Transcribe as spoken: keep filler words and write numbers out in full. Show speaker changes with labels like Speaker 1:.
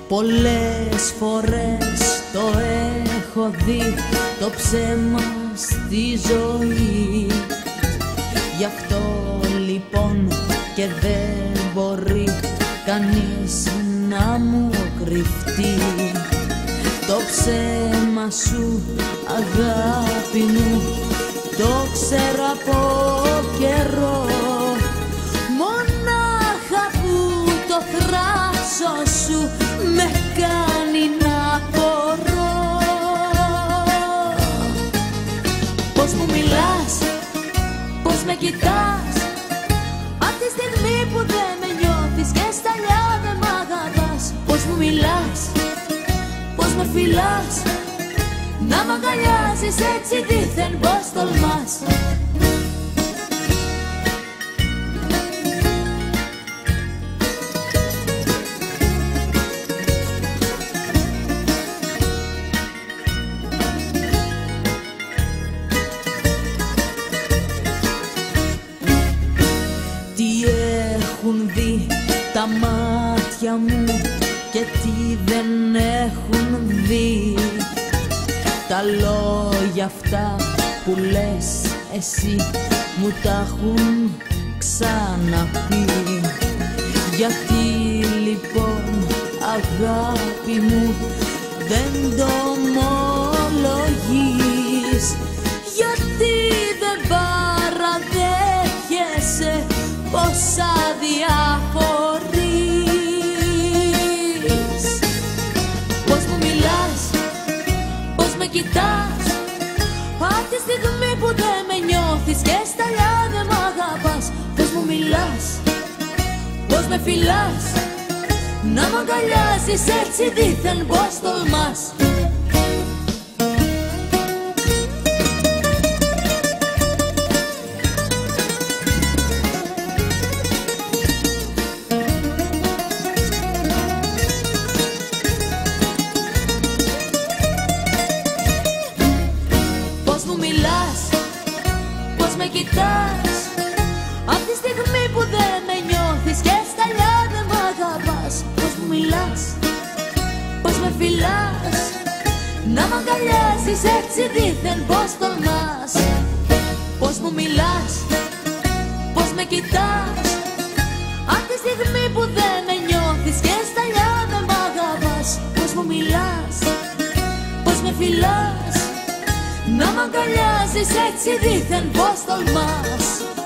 Speaker 1: Πολλές φορές το έχω δει το ψέμα στη ζωή. Γι' αυτό λοιπόν και δεν μπορεί κανείς να μου κρυφτεί. Το ψέμα σου αγάπη μου το ξέρω από καιρό. Μονάχα που το θράσος σου με κάνει να μπορώ. Πώς μου μιλάς, πώς με κοιτάς, απ' τη στιγμή που δεν με νιώθεις και στα λιά δεν μ' αγαπάς. Πώς μου μιλάς, πώς με φιλάς, να μ' αγκαλιάζεις έτσι δίθεν πως τολμάς. Τι έχουν δει τα μάτια μου και τι δεν έχουν δει, τα λόγια αυτά που λες εσύ μου τα έχουν ξαναπεί. Γιατί λοιπόν αγάπη μου δεν το ομολογείς, γιατί δεν παραδέχεσαι πως αδιαφορείς. Πώς μου μιλάς, πώς με κοιτάς, απ' τη στιγμή που δεν με νιώθεις και στα λιά δεν μ' αγαπάς. Πώς μου μιλάς, πώς με φιλάς, να μ' αγκαλιάζεις έτσι δίθεν πως τολμάς. Πώς μου μιλάς, πώς με κοιτάς, απ' τη στιγμή που δεν με νιώθεις και στα λιά δεν μ' αγαπάς. Πώς μου μιλάς, πώς με φιλάς, να μ' αγκαλιάζεις έτσι δίθεν πως τολμάς. Πώς μου μιλάς, πώς με κοιτάς, απ' τη στιγμή που δεν με νιώθεις και στα λιά δεν μ' αγαπάς. Πώς μου μιλάς, πώς με φιλάς, να μ' αγκαλιάζεις έτσι δίθεν πως τολμάς.